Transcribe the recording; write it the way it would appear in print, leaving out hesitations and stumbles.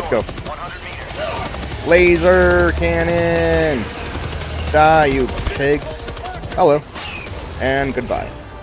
Let's go. Laser cannon! Die, you pigs. Hello. And goodbye.